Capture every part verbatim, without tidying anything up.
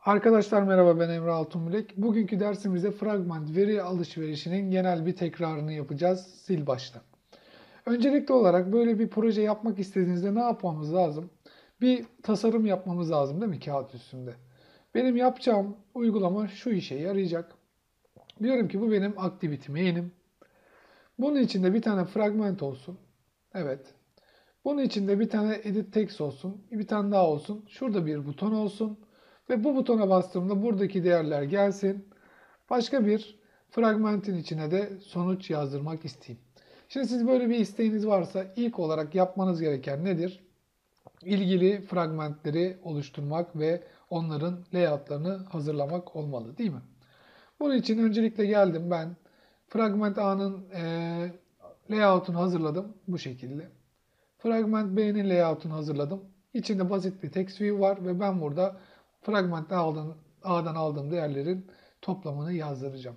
Arkadaşlar merhaba, ben Emre Altunbilek. Bugünkü dersimizde fragment veri alışverişinin genel bir tekrarını yapacağız. Sil başla. Öncelikli olarak böyle bir proje yapmak istediğinizde ne yapmamız lazım? Bir tasarım yapmamız lazım değil mi kağıt üstünde? Benim yapacağım uygulama şu işe yarayacak. Diyorum ki bu benim activity main'im. Bunun içinde bir tane fragment olsun. Evet. Bunun içinde bir tane edit text olsun. Bir tane daha olsun. Şurada bir buton olsun. Ve bu butona bastığımda buradaki değerler gelsin. Başka bir fragmentin içine de sonuç yazdırmak isteyeyim. Şimdi siz böyle bir isteğiniz varsa ilk olarak yapmanız gereken nedir? İlgili fragmentleri oluşturmak ve onların layoutlarını hazırlamak olmalı, değil mi? Bunun için öncelikle geldim ben fragment A'nın e, layout'unu hazırladım bu şekilde. Fragment B'nin layout'unu hazırladım. İçinde basit bir text view var ve ben burada fragment A'dan, A'dan aldığım değerlerin toplamını yazdıracağım.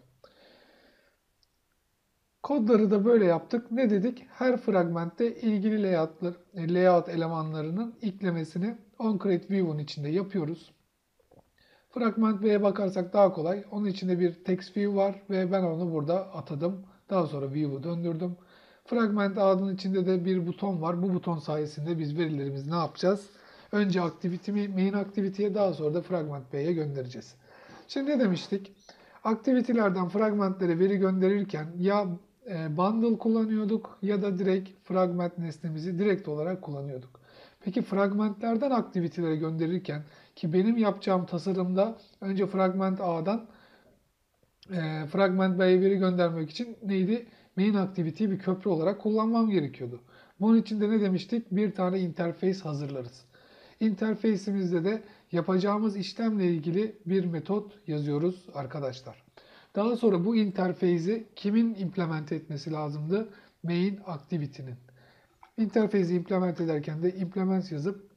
Kodları da böyle yaptık. Ne dedik? Her fragmentte ilgili layoutlar, layout elemanlarının eklemesini onCreateView'un içinde yapıyoruz. Fragment B'ye bakarsak daha kolay. Onun içinde bir text view var ve ben onu burada atadım. Daha sonra view'u döndürdüm. Fragment A'nın içinde de bir buton var. Bu buton sayesinde biz verilerimizi ne yapacağız? Önce activity, main activity'ye, daha sonra da fragment B'ye göndereceğiz. Şimdi ne demiştik? Aktivitelerden fragmentlere veri gönderirken ya bundle kullanıyorduk ya da direkt fragment nesnemizi direkt olarak kullanıyorduk. Peki fragmentlerden aktivitelere gönderirken, ki benim yapacağım tasarımda önce fragment A'dan e, fragment B'ye veri göndermek için neydi? Main activity'yi bir köprü olarak kullanmam gerekiyordu. Bunun için de ne demiştik? Bir tane interface hazırlarız. Interface'imizde de yapacağımız işlemle ilgili bir metot yazıyoruz arkadaşlar. Daha sonra bu interface'i kimin implement etmesi lazımdı? Main activity'nin. Interface'i implement ederken de implement yazıp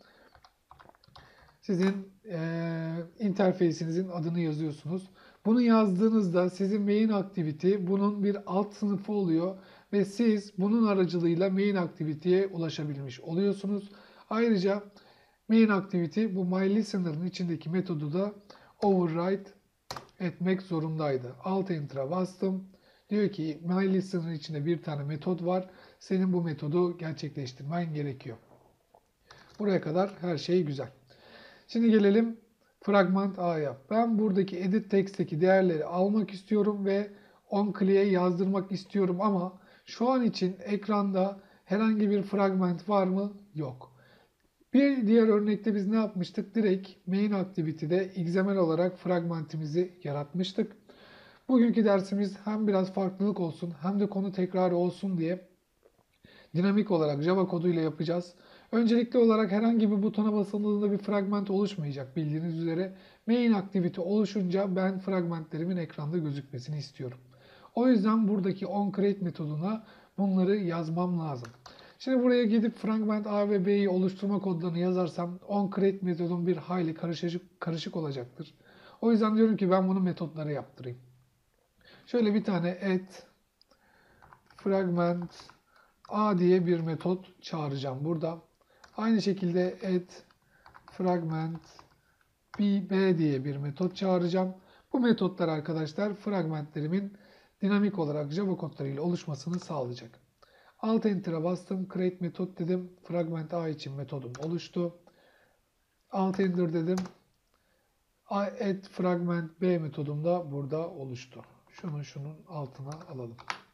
sizin e, interface'inizin adını yazıyorsunuz. Bunu yazdığınızda sizin main activity bunun bir alt sınıfı oluyor ve siz bunun aracılığıyla main activity'ye ulaşabilmiş oluyorsunuz. Ayrıca main activity bu myListener'ın içindeki metodu da override etmek zorundaydı. Alt enter'a bastım. Diyor ki myListener'ın içinde bir tane metot var. Senin bu metodu gerçekleştirmen gerekiyor. Buraya kadar her şey güzel. Şimdi gelelim fragment A'ya. Ben buradaki edit text'teki değerleri almak istiyorum ve onClick'e yazdırmak istiyorum ama şu an için ekranda herhangi bir fragment var mı? Yok. Bir diğer örnekte biz ne yapmıştık? Direkt main activity'de X M L olarak fragmentimizi yaratmıştık. Bugünkü dersimiz hem biraz farklılık olsun hem de konu tekrarı olsun diye dinamik olarak Java koduyla yapacağız. Öncelikli olarak herhangi bir butona basıldığında bir fragment oluşmayacak bildiğiniz üzere. Main activity oluşunca ben fragmentlerimin ekranda gözükmesini istiyorum. O yüzden buradaki onCreate metoduna bunları yazmam lazım. Şimdi buraya gidip fragment A ve B'yi oluşturma kodlarını yazarsam onCreate metodum bir hayli karışık, karışık olacaktır. O yüzden diyorum ki ben bunu metotlara yaptırayım. Şöyle bir tane add fragment A diye bir metot çağıracağım burada. Aynı şekilde add fragment B, B diye bir metot çağıracağım. Bu metotlar arkadaşlar fragmentlerimin dinamik olarak Java kodlarıyla oluşmasını sağlayacak. Alt Enter'a bastım. Create metot dedim. Fragment A için metodum oluştu. Alt Enter dedim. Add fragment B metodum da burada oluştu. Şunu şunun altına alalım.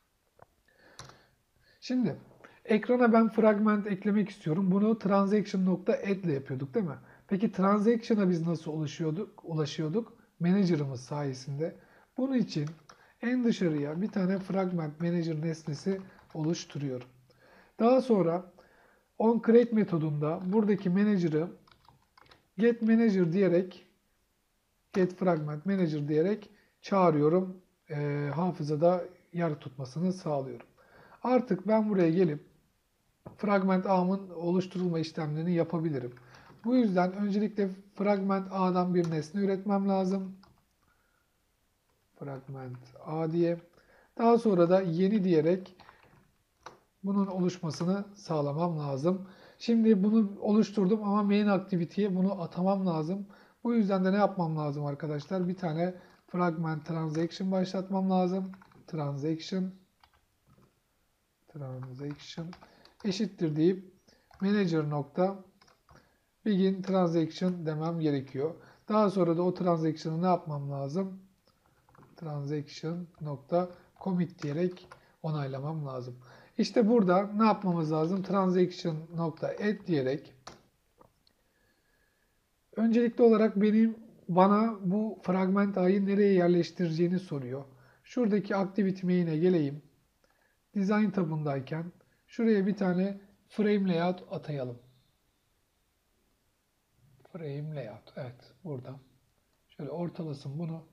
Şimdi ekrana ben fragment eklemek istiyorum. Bunu transaction.add ile yapıyorduk değil mi? Peki transaction'a biz nasıl ulaşıyorduk? Ulaşıyorduk. Manager'ımız sayesinde. Bunun için en dışarıya bir tane fragment manager nesnesi oluşturuyorum. Daha sonra onCreate metodunda buradaki manager'ı get manager diyerek get fragment manager diyerek çağırıyorum. E, hafızada yer tutmasını sağlıyorum. Artık ben buraya gelip fragment A'mın oluşturulma işlemlerini yapabilirim. Bu yüzden öncelikle fragment A'dan bir nesne üretmem lazım. Fragment A diye. Daha sonra da yeni diyerek bunun oluşmasını sağlamam lazım. Şimdi bunu oluşturdum ama main activity'ye bunu atamam lazım. Bu yüzden de ne yapmam lazım arkadaşlar? Bir tane fragment transaction başlatmam lazım. Transaction transaction eşittir deyip manager nokta begin transaction demem gerekiyor. Daha sonra da o transaction'ı ne yapmam lazım? Transaction nokta commit diyerek onaylamam lazım. İşte burada ne yapmamız lazım? Transaction nokta add diyerek öncelikli olarak benim bana bu fragment ağ'yı nereye yerleştireceğini soruyor. Şuradaki activity main'e geleyim. Design tabındayken şuraya bir tane frame layout atayalım. Frame layout. Evet, burada. Şöyle ortalasın bunu.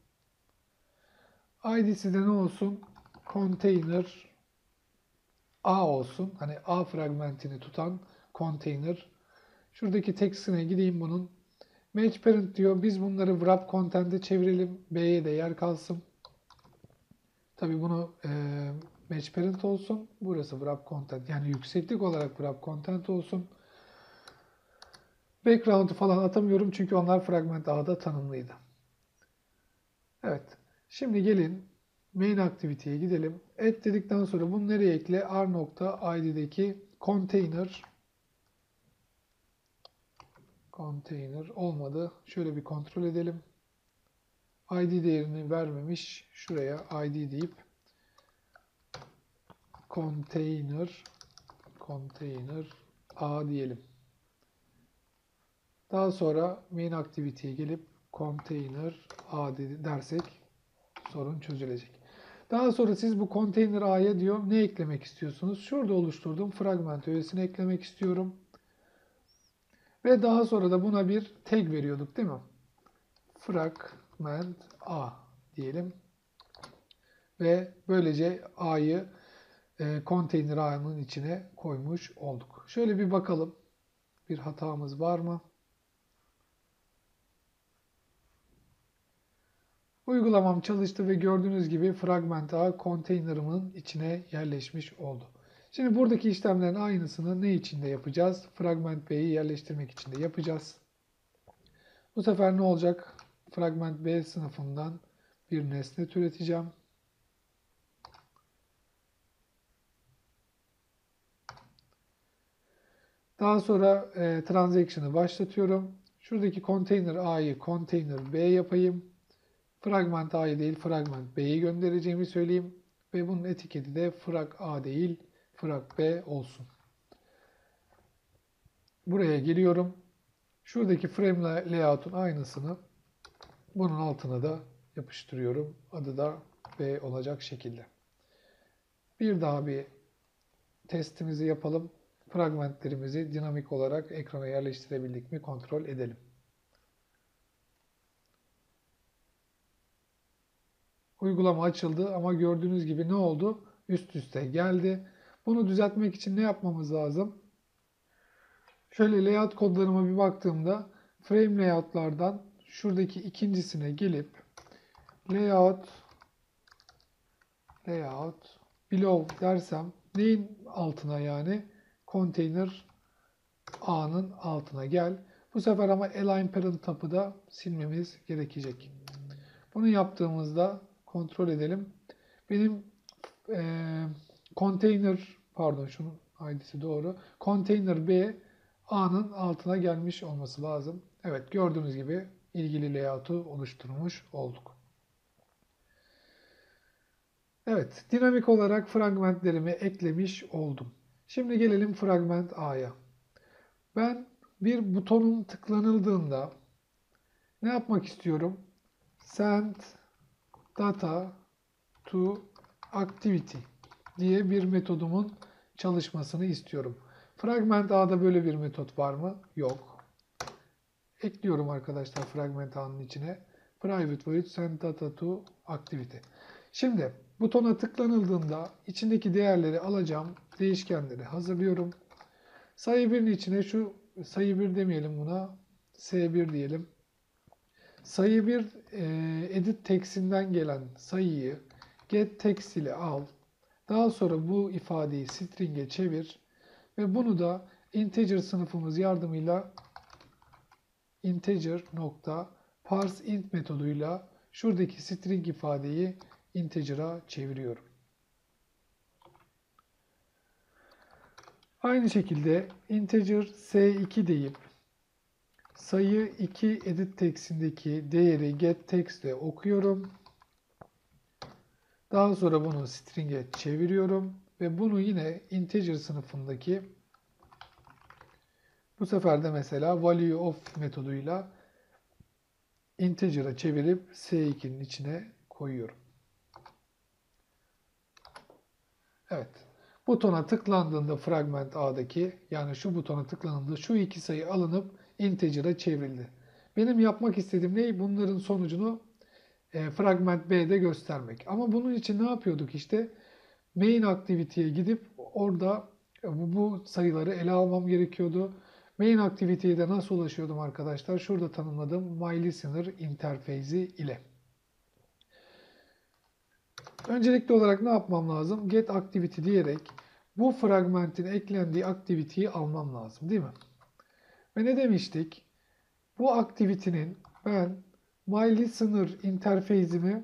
I D'si de ne olsun? Container A olsun. Hani A fragmentini tutan container. Şuradaki text'ine gideyim bunun. Match parent diyor. Biz bunları wrap content'e çevirelim. B'ye de yer kalsın. Tabi bunu e, match parent olsun. Burası wrap content. Yani yükseklik olarak wrap content olsun. Background'u falan atamıyorum çünkü onlar fragment A'da tanımlıydı. Evet. Şimdi gelin main activity'ye gidelim. Add dedikten sonra bunu nereye ekle? R.id'deki container container olmadı. Şöyle bir kontrol edelim. I D değerini vermemiş. Şuraya I D deyip container container A diyelim. Daha sonra main activity'ye gelip container A dersek sorun çözülecek. Daha sonra siz bu container A'ya diyor ne eklemek istiyorsunuz? Şurada oluşturduğum fragment öğesini eklemek istiyorum. Ve daha sonra da buna bir tag veriyorduk değil mi? Fragment A diyelim. Ve böylece A'yı e, container A'nın içine koymuş olduk. Şöyle bir bakalım. Bir hatamız var mı? Uygulamam çalıştı ve gördüğünüz gibi fragment A container'ımın içine yerleşmiş oldu. Şimdi buradaki işlemlerin aynısını ne için de yapacağız? Fragment B'yi yerleştirmek için de yapacağız. Bu sefer ne olacak? Fragment B sınıfından bir nesne türeteceğim. Daha sonra e, transaction'ı başlatıyorum. Şuradaki container A'yı container B yapayım. Fragment A'yı değil fragment B'yi göndereceğimi söyleyeyim. Ve bunun etiketi de frag A değil frag B olsun. Buraya geliyorum. Şuradaki frame layout'un aynısını bunun altına da yapıştırıyorum. Adı da B olacak şekilde. Bir daha bir testimizi yapalım. Fragmentlerimizi dinamik olarak ekrana yerleştirebildik mi kontrol edelim. Uygulama açıldı ama gördüğünüz gibi ne oldu? Üst üste geldi. Bunu düzeltmek için ne yapmamız lazım? Şöyle layout kodlarıma bir baktığımda frame layout'lardan şuradaki ikincisine gelip layout layout below dersem neyin altına yani? Container A'nın altına gel. Bu sefer ama align parent tab'ı da silmemiz gerekecek. Bunu yaptığımızda kontrol edelim. Benim e, container pardon şunun I D'si doğru. Container B A'nın altına gelmiş olması lazım. Evet gördüğünüz gibi ilgili layout'u oluşturmuş olduk. Evet dinamik olarak fragmentlerimi eklemiş oldum. Şimdi gelelim fragment A'ya. Ben bir butonun tıklanıldığında ne yapmak istiyorum? Send data to activity diye bir metodumun çalışmasını istiyorum. Fragment A'da böyle bir metot var mı? Yok. Ekliyorum arkadaşlar fragment A'nın içine. Private void send data to activity. Şimdi butona tıklanıldığında içindeki değerleri alacağım. Değişkenleri hazırlıyorum. Sayı birin içine şu sayı bir demeyelim buna. S bir diyelim. Sayı bir e, edit text'inden gelen sayıyı get text ile al. Daha sonra bu ifadeyi string'e çevir ve bunu da integer sınıfımız yardımıyla integer nokta parse int metoduyla şuradaki string ifadeyi integer'a çeviriyorum. Aynı şekilde integer s iki deyip sayı iki edit text'indeki değeri getText ile okuyorum. Daha sonra bunu string'e çeviriyorum ve bunu yine integer sınıfındaki, bu sefer de mesela value of metoduyla integer'a çevirip s ikinin içine koyuyorum. Evet. Butona tıklandığında fragment A'daki, yani şu butona tıklandığında şu iki sayı alınıp integer'a çevrildi. Benim yapmak istediğim ne? Bunların sonucunu e, fragment B'de göstermek. Ama bunun için ne yapıyorduk işte? Main activity'ye gidip orada bu, bu sayıları ele almam gerekiyordu. Main activity'ye de nasıl ulaşıyordum arkadaşlar? Şurada tanımladığım myListener interface'i ile. Öncelikli olarak ne yapmam lazım? Get activity diyerek bu fragmentin eklendiği activity'yi almam lazım, değil mi? Ve ne demiştik? Bu activity'nin ben myListener interface'imi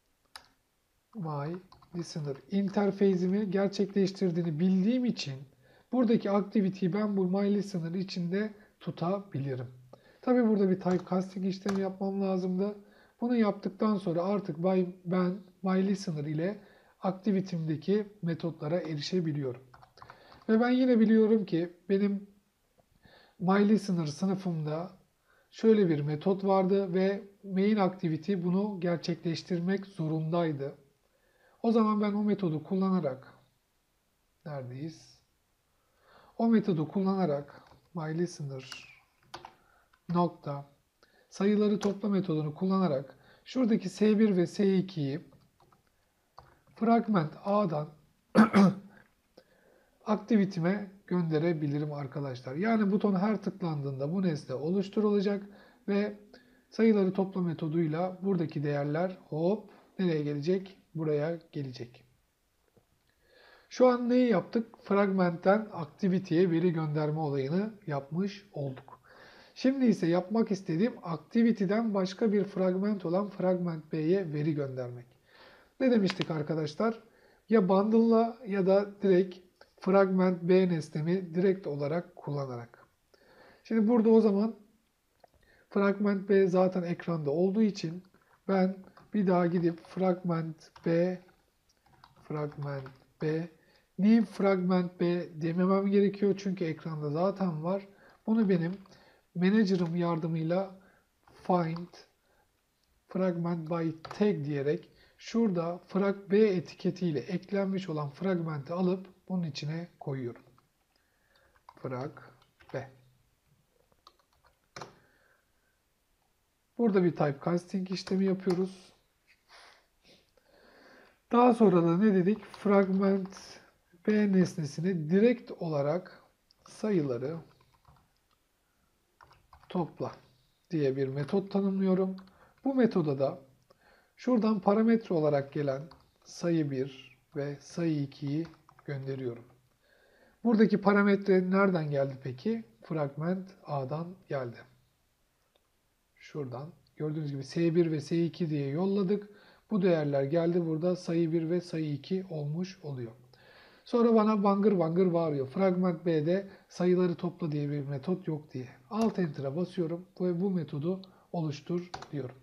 myListener interface'imi gerçekleştirdiğini bildiğim için buradaki activity'yi ben bu myListener içinde tutabilirim. Tabi burada bir typecasting işlemi yapmam lazımdı. Bunu yaptıktan sonra artık ben myListener ile activity'mdeki metotlara erişebiliyorum. Ve ben yine biliyorum ki benim myListener sınıfımda şöyle bir metot vardı ve main activity bunu gerçekleştirmek zorundaydı. O zaman ben o metodu kullanarak, neredeyiz? O metodu kullanarak myListener nokta sayıları topla metodunu kullanarak şuradaki s bir ve s ikiyi fragment A'dan aktivitime gönderebilirim arkadaşlar. Yani buton her tıklandığında bu nesne oluşturulacak ve sayıları topla metoduyla buradaki değerler hop nereye gelecek? Buraya gelecek. Şu an neyi yaptık? Fragmentten aktiviteye veri gönderme olayını yapmış olduk. Şimdi ise yapmak istediğim activity'den başka bir fragment olan fragment B'ye veri göndermek. Ne demiştik arkadaşlar? Ya bundle'la ya da direkt fragment B nesnemi direkt olarak kullanarak. Şimdi burada o zaman fragment B zaten ekranda olduğu için ben bir daha gidip fragment B fragment B new fragment B dememem gerekiyor çünkü ekranda zaten var. Bunu benim manager'ım yardımıyla find fragment by tag diyerek şurada frag B etiketiyle eklenmiş olan fragmenti alıp bunun içine koyuyorum. Frag B. Burada bir typecasting işlemi yapıyoruz. Daha sonra da ne dedik? Fragment B nesnesini direkt olarak sayıları topla diye bir metot tanımlıyorum. Bu metoda da şuradan parametre olarak gelen sayı bir ve sayı ikiyi gönderiyorum. Buradaki parametre nereden geldi peki? Fragment A'dan geldi. Şuradan gördüğünüz gibi S bir ve S iki diye yolladık. Bu değerler geldi burada sayı bir ve sayı iki olmuş oluyor. Sonra bana bangır bangır bağırıyor. Fragment B'de sayıları topla diye bir metot yok diye. Alt Enter'a basıyorum ve bu metodu oluştur diyorum.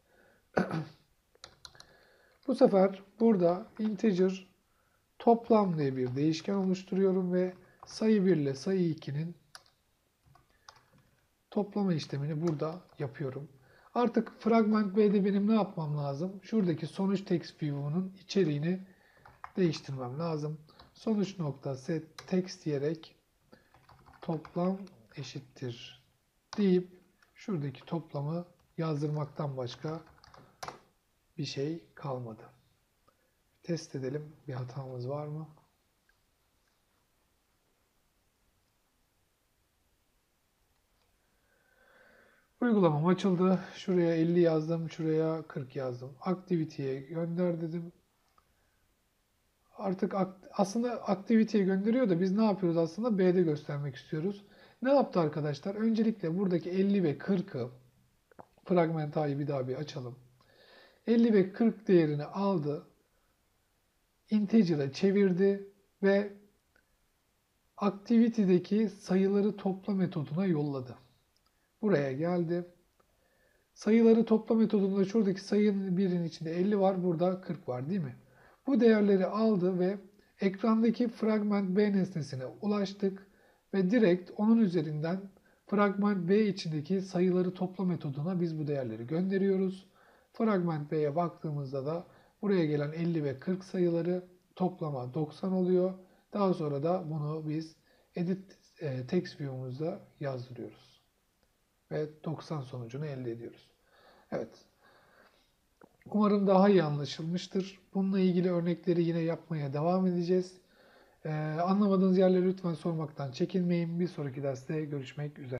Bu sefer burada integer toplam diye bir değişken oluşturuyorum ve sayı bir ile sayı ikinin toplama işlemini burada yapıyorum. Artık fragment B'de benim ne yapmam lazım? Şuradaki sonuç text view'unun içeriğini değiştirmem lazım. Sonuç nokta set text diyerek toplam eşittir deyip şuradaki toplamı yazdırmaktan başka bir şey kalmadı. Test edelim. Bir hatamız var mı? Uygulamam açıldı. Şuraya elli yazdım. Şuraya kırk yazdım. Activity'ye gönder dedim. Artık aslında activity'ye gönderiyor da biz ne yapıyoruz aslında? B'de göstermek istiyoruz. Ne yaptı arkadaşlar? Öncelikle buradaki elli ve kırkı fragment A'yı bir daha bir açalım. elli ve kırk değerini aldı. Integer'a çevirdi ve activity'deki sayıları topla metoduna yolladı. Buraya geldi. Sayıları topla metodunda şuradaki sayının birinin içinde elli var, burada kırk var değil mi? Bu değerleri aldı ve ekrandaki fragment B nesnesine ulaştık ve direkt onun üzerinden fragment B içindeki sayıları topla metoduna biz bu değerleri gönderiyoruz. Fragment B'ye baktığımızda da buraya gelen elli ve kırk sayıları toplama doksan oluyor. Daha sonra da bunu biz edit e, text view'umuzda yazdırıyoruz ve doksan sonucunu elde ediyoruz. Evet. Umarım daha iyi anlaşılmıştır. Bununla ilgili örnekleri yine yapmaya devam edeceğiz. Ee, anlamadığınız yerleri lütfen sormaktan çekinmeyin. Bir sonraki derste görüşmek üzere.